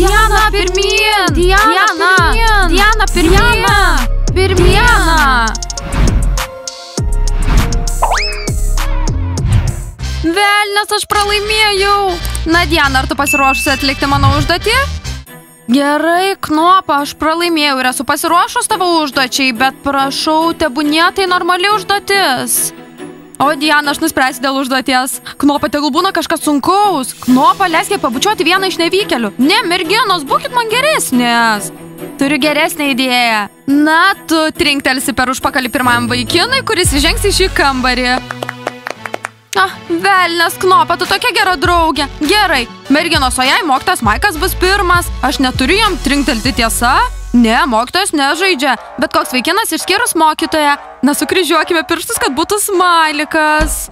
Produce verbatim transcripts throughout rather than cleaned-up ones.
Diana, pirmyn! Diana, pirmyn! Diana, pirmyn! Pirmyn! Velnes, aš pralaimėjau. Na, Diana, ar tu pasiruošusi atlikti mano užduotį? Gerai, Knopa, aš pralaimėjau ir esu pasiruošus tavo užduočiai, bet prašau, tebūnie tai normali užduotis. O, Diana, aš nuspręsiu dėl užduoties. Knopa, tegul būna kažkas sunkaus. Knopa, leisk jai pabučiuoti vieną iš nevykėlių. Ne, merginos, būkit man geresnės. Turiu geresnę idėją. Na, tu trinktelsi per užpakalį pirmajam vaikinui, kuris įžengs į šį kambarį. Ah, velnes, Knopa, tu tokia gera draugė. Gerai, merginos, o jei mokytojas Maikas bus pirmas, aš neturiu jam trinktelti, tiesa? Ne, mokytojas nežaidžia, bet koks vaikinas išskyrus mokytoją. Na, sukryžiuokime pirštus, kad būtų smailikas.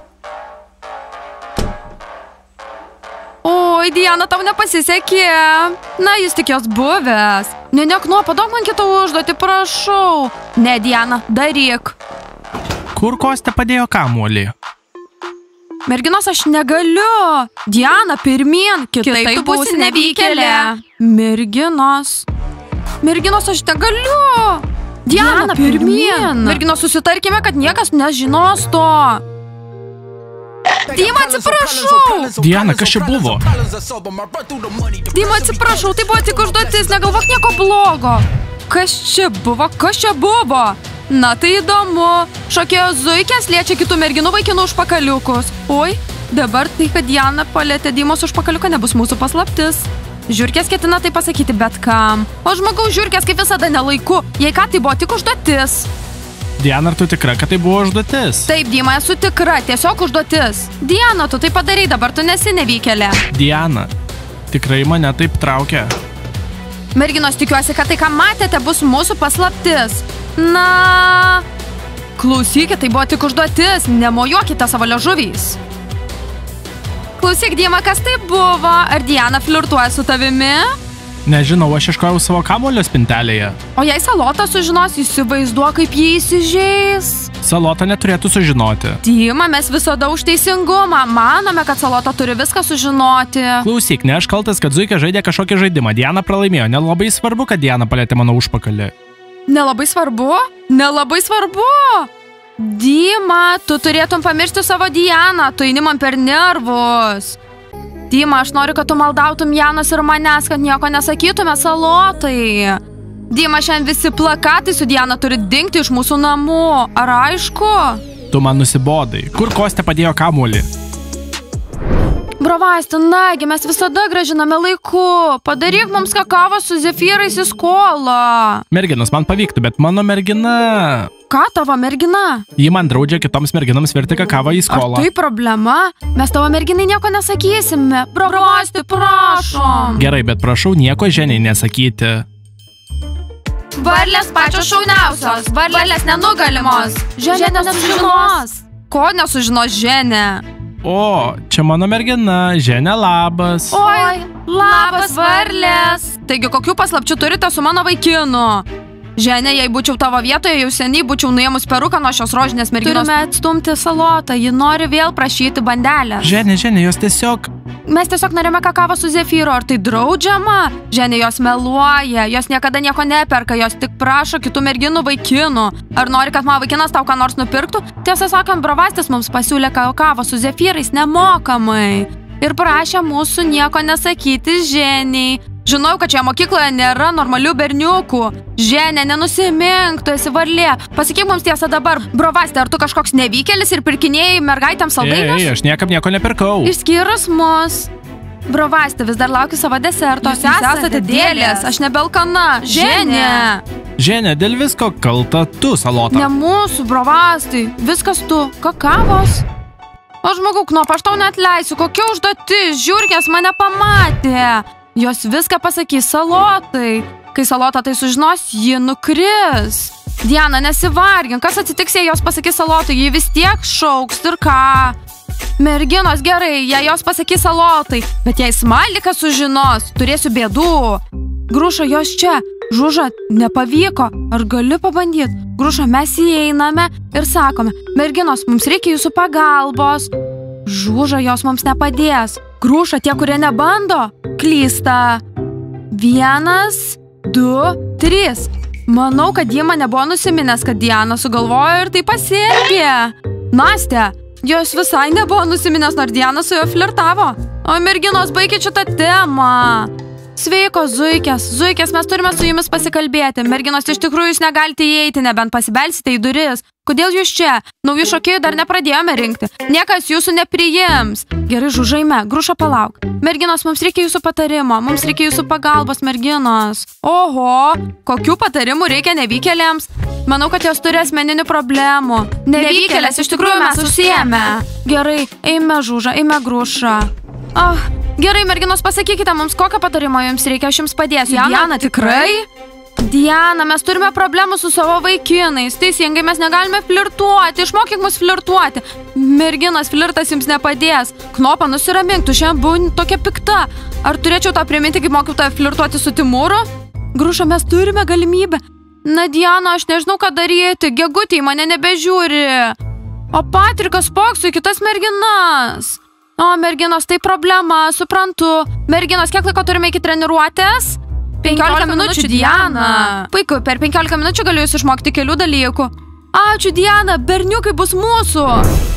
Oi, Diana, tau nepasisekė. Na, jis tik jos buvęs. Ne, ne, Knopa, daug man kitą užduotį, prašau. Ne, Diana, daryk. Kur Kostė padėjo kamuolį? Merginos, aš negaliu. Diana, pirmyn, kitaip, kitaip tu būsi nevykėlė. Merginos. Merginos, aš negaliu. Diana, Diana pirmyn. pirmyn. Merginos, susitarkime, kad niekas nežinos to. Dima, atsiprašau. Diana, kas čia buvo? Dima, atsiprašau, tai buvo tik užduotis, negalvok nieko blogo. Kas čia buvo? Kas čia buvo? Na, tai įdomu. Šokėjo zuikės liečia kitų merginų vaikinų užpakaliukus. Oi, dabar tai, kad Diana palėtė Dimos užpakaliuką, nebus mūsų paslaptis. Žiurkės ketina tai pasakyti bet kam. O žmogaus žiurkės kaip visada nelaiku. Jei ką, tai buvo tik užduotis. Diana, ar tu tikra, kad tai buvo užduotis? Taip, Dima, esu tikra, tiesiog užduotis. Diana, tu tai padarai, dabar tu nesi nevykėlė. Diana, tikrai mane taip traukia. Merginos, tikiuosi, kad tai, ką matėte, bus mūsų paslaptis. Na, klausykit, tai buvo tik užduotis, nemojuokite savo liežuviais. Klausyk, Dima, kas tai buvo? Ar Diana flirtuoja su tavimi? Nežinau, aš iškojau savo kamuolio spintelėje. O jei Salota sužinos, įsivaizduok, kaip jį įsižeis. Salota neturėtų sužinoti. Dima, mes visada už teisingumą. Manome, kad Salota turi viską sužinoti. Klausyk, ne aš kaltas, kad Zuikė žaidė kažkokį žaidimą. Diana pralaimėjo. Nelabai svarbu, kad Diana palėtė mano užpakalį. Nelabai svarbu? Nelabai svarbu? Dima, tu turėtum pamiršti savo Dianą, tu eini man per nervus. Dima, aš noriu, kad tu maldautum Janos ir manęs, kad nieko nesakytume Salotai. Dima, šiandien visi plakatai su Diana turi dingti iš mūsų namų. Ar aišku? Tu man nusibodai. Kur Kostė padėjo kamuolį? Bravasti, nagi, mes visada gražiname laiku. Padaryk mums kakavą su zefyrais į skolą. Merginos, man pavyktų, bet mano mergina... Ką tavo mergina? Ji man draudžia kitoms merginams virti kakavą į skolą. Ar tai problema? Mes tavo merginai nieko nesakysime. Bravasti, prašom. Gerai, bet prašau nieko Ženiai nesakyti. Varlės pačios šauniausios. Varlės nenugalimos. Ženė nesužinos. Ko nesužinos Ženė? O, čia mano mergina. Ženė, labas. Oi, labas, varlės. Taigi, kokių paslapčių turite su mano vaikinu? Ženė, jei būčiau tavo vietoje, jau seniai būčiau nuėmus peruką nuo šios rožinės merginos. Turime atstumti Salotą, ji nori vėl prašyti bandelės. Ženė, Ženė, jos tiesiog... Mes tiesiog norime kakavą su zefyru, ar tai draudžiama? Ženė, jos meluoja, jos niekada nieko neperka, jos tik prašo kitų merginų vaikinų. Ar nori, kad mano vaikinas tau ką nors nupirktų? Tiesą sakant, Bravastis mums pasiūlė kakavą su zefyrais nemokamai. Ir prašė mūsų nieko nesakyti Ženiai. Žinau, kad čia mokykloje nėra normalių berniukų. Ženė, nenusimink, tu esi varlė. Pasakyk mums tiesą dabar. Bravasti, ar tu kažkoks nevykėlis ir pirkinėjai mergaitėms saldainius? Ei, aš niekam nieko nepirkau. Išskyrus mus. Bravasti, vis dar laukiu savo deserto. Jūs esate dėlės, aš nebelkana. Ženė. Ženė, dėl visko kalta tu, Salota. Ne mūsų, Bravasti. Viskas tu. Kakavos. O žmogau, Knopa, aš tau neatleisiu. Kokia užduotis? Žiurkės mane pamatė. Jos viską pasakys Salotai. Kai Salota tai sužinos, ji nukris. Diana, nesivargink. Kas atsitiks, jei jos pasakys Salotai? Ji vis tiek šauks ir ką? Merginos, gerai, jei jos pasakys Salotai. Bet jei Smalikas sužinos, turėsiu bėdų. Gruša, jos čia. Žuža, nepavyko. Ar gali pabandyti? Gruša, mes įeiname ir sakome, merginos, mums reikia jūsų pagalbos. Žuža, jos mums nepadės. Gruša, tie, kurie nebando, klysta. Vienas, du, trys. Manau, kad Dima nebuvo nusiminęs, kad Diana sugalvojo ir tai pasielgė. Nastė, jos visai nebuvo nusiminęs, nors Diana su juo flirtavo. O merginos, baikit šitą temą. Sveiko, zuikės. Zuikės, mes turime su jumis pasikalbėti. Merginos, iš tikrųjų jūs negalite įeiti, nebent pasibelsite į duris. Kodėl jūs čia? Naujų šokėjų dar nepradėjome rinkti. Niekas jūsų nepriims. Gerai, Žužaime, Gruša, palauk. Merginos, mums reikia jūsų patarimo. Mums reikia jūsų pagalbos, merginos. Oho, kokių patarimų reikia nevykėlėms? Manau, kad jos turi asmeninių problemų. Nevykėlės, iš tikrųjų mes užsiėmę. Gerai, eime, Žuža, eime, Gruša. Ah, gerai, merginos, pasakykite mums, kokio patarimo jums reikia, aš jums padėsiu. Diana, tikrai? Diana, mes turime problemų su savo vaikinais. Teisingai, mes negalime flirtuoti. Išmokyk mus flirtuoti. Merginos, flirtas jums nepadės. Knopa, nusiramink, tu šiandien buvai tokia pikta. Ar turėčiau tą priminti, kaip mokiau tave flirtuoti su Timūru? Gruša, mes turime galimybę. Na, Diana, aš nežinau, ką daryti. Gegutė į mane nebežiūri. O Patrikas spokso į kitas merginas. O, merginos, tai problema, suprantu. Merginos, kiek laiko turime iki treniruotės? penkiolika minučių, Diana. Puiku, per penkiolika minučių galiu jūs išmokti kelių dalykų. Ačiū, Diana, berniukai bus mūsų.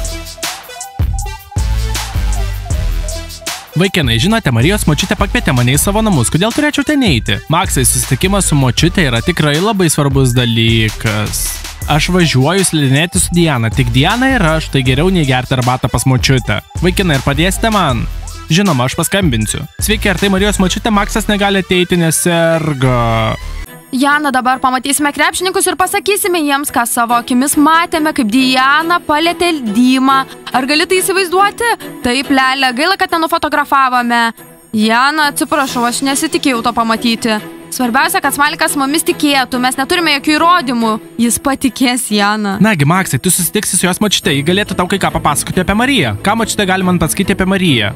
Vaikinai, žinote, Marijos močiutė pakvietė mane į savo namus. Kodėl turėčiau ten eiti? Maksai, susitikimas su močiutė yra tikrai labai svarbus dalykas. Aš važiuoju slidinėti su Diana. Tik Diana ir aš, tai geriau nei gerti arbatą pas močiutę. Vaikinai, ar padėsite man? Žinoma, aš paskambinsiu. Sveiki, ar tai Marijos močiutė? Maksas negali ateiti, nes serga. Jana, dabar pamatysime krepšininkus ir pasakysime jiems, ką savo akimis matėme, kaip Diana palėtė Dimą. Ar gali tai įsivaizduoti? Taip, Lelė, gaila, kad nenufotografavome. Jana, atsiprašau, aš nesitikėjau to pamatyti. Svarbiausia, kad Smalikas mumis tikėtų, mes neturime jokių įrodymų. Jis patikės, Jana. Nagi, Maksai, tu susitiksi su jos močiute, ji galėtų tau kai ką papasakoti apie Mariją. Ką močiutė gali man pasakyti apie Mariją?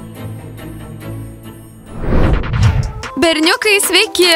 Berniukai, sveiki.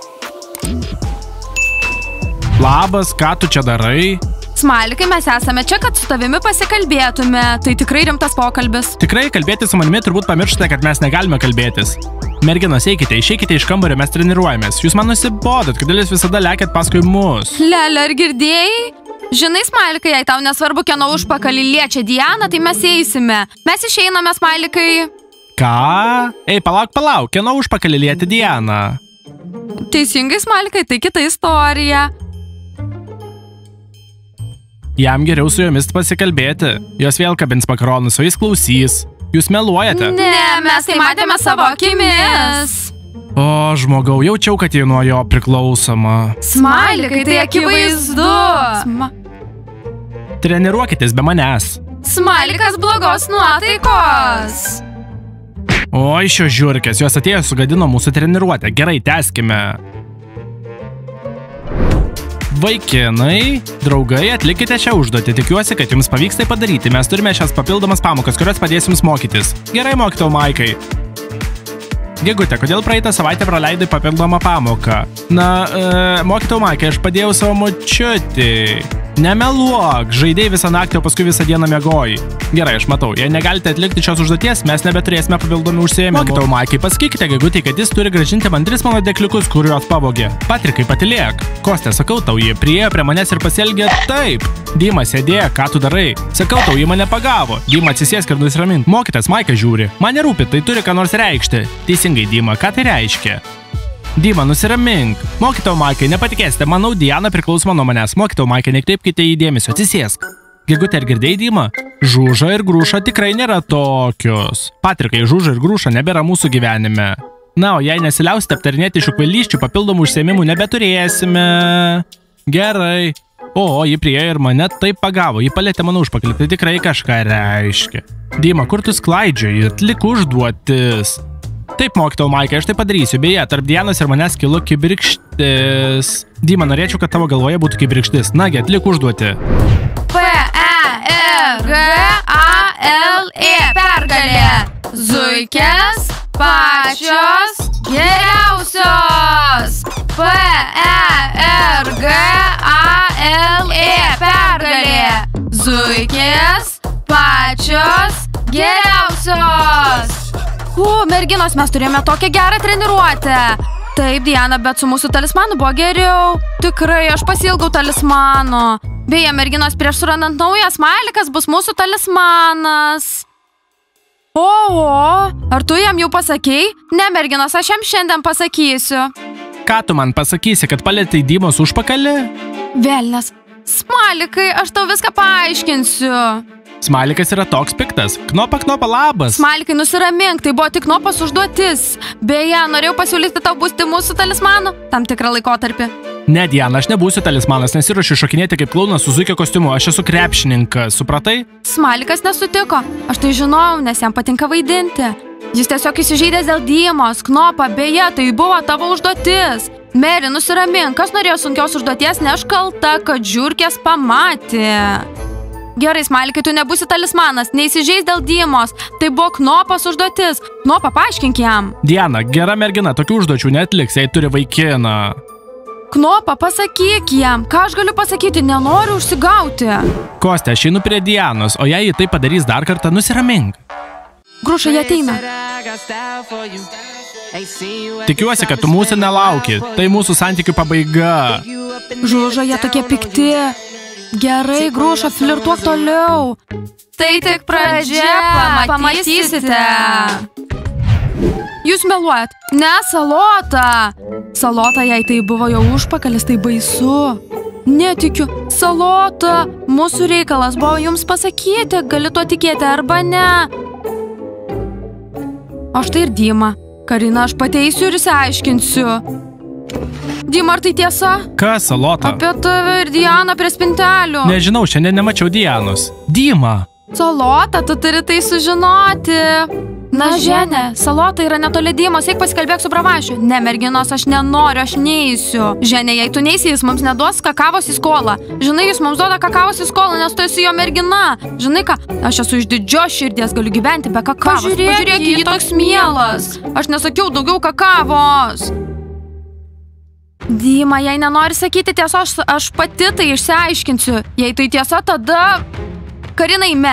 Labas, ką tu čia darai? Smalikai, mes esame čia, kad su tavimi pasikalbėtume. Tai tikrai rimtas pokalbis. Tikrai, kalbėti su manimi turbūt pamirštate, kad mes negalime kalbėtis. Merginos, eikite, išeikite iš kambario, mes treniruojamės. Jūs man nusibodot, kodėl jūs visada lekiat paskui mus. Lelė, ar girdėjai? Žinai, Smalikai, jei tau nesvarbu, kieno užpakalį liečia Diana, tai mes eisime. Mes išeiname, Smalikai. Ką? Ei, palauk, palauk, kieno užpakalį liečia Diana? Teisingai, Smalikai, tai kita istorija. Jam geriau su jomis pasikalbėti. Jos vėl kabins makaronus, o jis klausys. Jūs meluojate? Ne, mes tai matėme savo akimis. O, žmogau, jaučiau, kad ji nuo jo priklausoma. Smalikai, tai akivaizdu. Sma... Treniruokitės be manęs. Smalikas blogos nuotaikos. Oi, šios žiurkės, jos atėjo sugadino mūsų treniruotę. Gerai, tęskime. Vaikinai, draugai, atlikite šią užduotį. Tikiuosi, kad jums pavyks tai padaryti. Mes turime šias papildomas pamokas, kurios padės jums mokytis. Gerai, mokytojau Maikai. Gegutė, kodėl praeitą savaitę praleidai papildomą pamoką? Na, e, mokytojau Maikai, aš padėjau savo močiutį. Nemeluok, žaidėjai visą naktį, o paskui visą dieną miegojai. Gerai, aš matau, jei negalite atlikti šios užduoties, mes nebeturėsime papildomų užsiėmimų. Mokytojau Maikai, pasakykite Gegutei, kad jis turi grąžinti man tris mano dėkliukus, kuriuos pavogė. Patrikai, patylėk. Kostė, sakau tau, jie priėjo prie manęs ir pasielgė taip. Dima, sėdėk, ką tu darai? Sakau tau, jie mane pagavo. Dima, atsisėsk ir nusiramink. Mokytas Maikas žiūri. Man nerūpi, tai turi ką nors reikšti. Teisingai, Dima, ką tai reiškia? Dima, nusiramink. Mokytojau Maikai, nepatikėsite, manau, Diana priklausoma nuo manęs. Mokytojau Maikai, nekreipkite į dėmesio, atsisėsk. Gegutė, ar girdėjai, Dima? Žuža ir Gruša tikrai nėra tokios. Patrikai, Žuža ir Gruša nebėra mūsų gyvenime. Na, o jei nesiliausite aptarinėti šių kvailysčių, papildomų užsiėmimų nebeturėsime. Gerai. O, ji priėjo ir mane taip pagavo, ji palėtė mano užpakalį, tai tikrai kažką reiškia. Dima, kur tu sklaidžioji, atlik užduotis. Taip, mokytojau Maikai, aš tai padarysiu. Beje, tarp Dianos ir manęs kilo kibirkštis. Dima, norėčiau, kad tavo galvoje būtų kibirkštis. Nagi, atlik užduotį. P E R G A L E pergalė. Zuikės pačios geriausios. P E R G A L E pergalė. Zuikės pačios geriausios. U, merginos, mes turėjome tokią gerą treniruotę. Taip, Diana, bet su mūsų talismanu buvo geriau. Tikrai, aš pasiilgau talismano. Beje, merginos, prieš surandant naują smalikas bus mūsų talismanas. O, o, ar tu jam jau pasakei? Ne, merginos, aš jam šiandien pasakysiu. Ką tu man pasakysi, kad palėtai Dymos užpakalį? Velnes, smalikai, aš tau viską paaiškinsiu. Smalikas yra toks piktas. Knopa, knopa, labas. Smalikai, nusiramink, tai buvo tik Knopos užduotis. Beje, norėjau pasiūlyti tau būti mūsų talismanu tam tikrą laikotarpį. Ne, Diana, aš nebūsiu talismanas, nesiruošiu šokinėti kaip klaunas su zuikio kostiumu. Aš esu krepšininkas, supratai? Smalikas nesutiko. Aš tai žinojau, nes jam patinka vaidinti. Jis tiesiog įsižeidęs dėl Dymos. Knopa, beje, tai buvo tavo užduotis. Meri, nusiramink, kas norėjo sunkios užduoties, ne aš kalta, kad žiurkės pamatė. Gerai, Smalikai, tu nebūsi talismanas, neįsižeis dėl Dymos. Tai buvo Knopos užduotis. Knopa, paaiškink jam. Diana, gera mergina, tokių užduočių neatliks, jei turi vaikiną. Knopa, pasakyk jam. Ką aš galiu pasakyti, nenoriu užsigauti. Kostė, aš einu prie Dianos, o jei ji tai padarys dar kartą, nusiramink. Gruša, jie ateina. Tikiuosi, kad tu mūsų nelauki. Tai mūsų santykių pabaiga. Žužo, jie tokie pikti. Gerai, Gruša, flirtuok toliau. Tai tik pradžia, pamatysite. Jūs meluojat. Ne, Salota. Salota, jei tai buvo jo užpakalis, tai baisu. Netikiu. Salota, mūsų reikalas buvo jums pasakyti, gali to tikėti arba ne. O štai ir Dyma. Karina, aš pateisiu ir išsiaiškinsiu. Dyma, ar tai tiesa? Kas, Salota? Apie tave ir Dianą prie spintelių. Nežinau, šiandien nemačiau Dianos. Dyma. Salota, tu turi tai sužinoti. Na, Ženė, Salota yra netoli Dymos, eik pasikalbėk su Bravašiu. Ne, merginos, aš nenoriu, aš neįsiu. Ženė, jei tu neįsi, jis mums neduos kakavos į skolą. Žinai, jis mums duoda kakavos į skolą, nes tu esi jo mergina. Žinai ką, aš esu iš didžios širdies, galiu gyventi be kakavos. Pažiūrėk, Pažiūrėk jį toks mielas. Aš nesakiau daugiau kakavos. Dyma, jei nenori sakyti tiesa, aš, aš pati tai išsiaiškinsiu. Jei tai tiesa, tada... Karina, eime.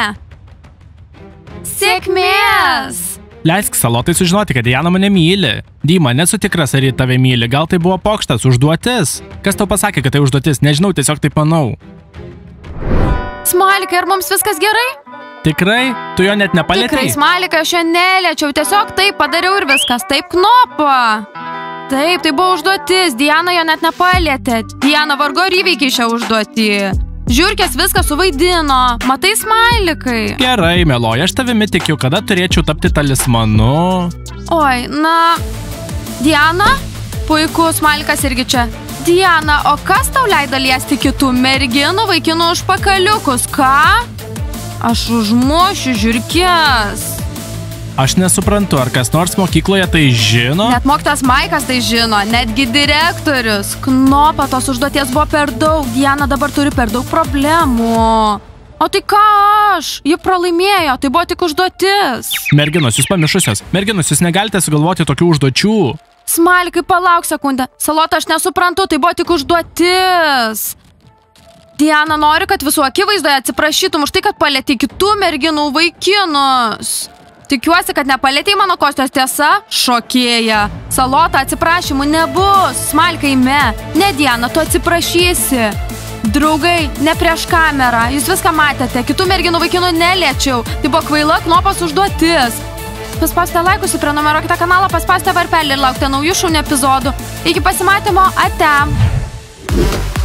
Sėkmės! Leisk Salotai sužinoti, kad Diana mane myli. Dyma, nesu tikras, ar ji tave myli. Gal tai buvo pokštas, užduotis? Kas tau pasakė, kad tai užduotis? Nežinau, tiesiog taip manau. Smalikai, ar mums viskas gerai? Tikrai? Tu jo net nepalėtei? Tikrai, Smalikai, aš jo neliečiau. Tiesiog taip padariau ir viskas. Taip, Knopa. Taip, tai buvo užduotis. Diana jo net nepalėtė. Diana vargo ir įveikė šią užduotį. Žiurkės viską suvaidino. Matai, Smalikai? Gerai, meloja, aš tavimi tikiu, kada turėčiau tapti talismanu. Oi, na... Diana? Puiku, Smalikas irgi čia. Diana, o kas tau leido liesti kitų merginų vaikinų užpakaliukus, ką? Aš užmušiu žiurkės. Aš nesuprantu, ar kas nors mokykloje tai žino? Net mokytojas Maikas tai žino, netgi direktorius. Knopa, tos užduoties buvo per daug. Diana dabar turi per daug problemų. O tai ką aš? Ji pralaimėjo, tai buvo tik užduotis. Merginos, jūs pamišusios. Merginos, jūs negalite sugalvoti tokių užduočių. Smalikai, palauk sekundę. Salota, aš nesuprantu, tai buvo tik užduotis. Diana nori, kad visų akivaizdoje atsiprašytum už tai, kad palėtei kitų merginų vaikinus. Tikiuosi, kad nepalėtei mano Kostės, tiesa? Šokėja. Salota, atsiprašymų nebus. Smalikai, me. Ne, Diana, tu atsiprašysi. Draugai, ne prieš kamerą. Jūs viską matėte. Kitų merginų vaikinų neliečiau. Tai buvo kvaila Knopos užduotis. Paspausite laikus, prenumeruokite kanalą, paspausite varpelį ir laukite naujų šaunių epizodų. Iki pasimatymo, ate.